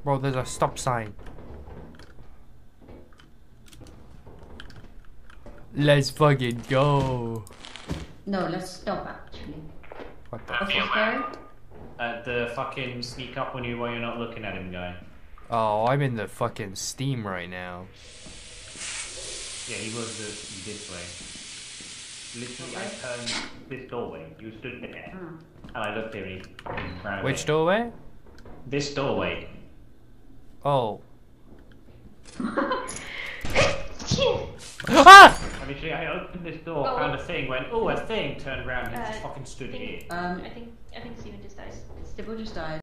Bro, there's a stop sign. Let's fucking go. No, let's stop actually. What the What's fuck? scary? The fucking sneak up on you while you're not looking at him guy. Oh, I'm in the fucking Steam right now. Yeah, he was this way. Literally, I turned this doorway. You stood there, and I looked there. He ran away. Which doorway? This doorway. Oh. Ah! Literally, I opened this door, found a thing, went, oh, a thing, turned around, and just fucking stood here. I think Steven just dies. Stipple just died.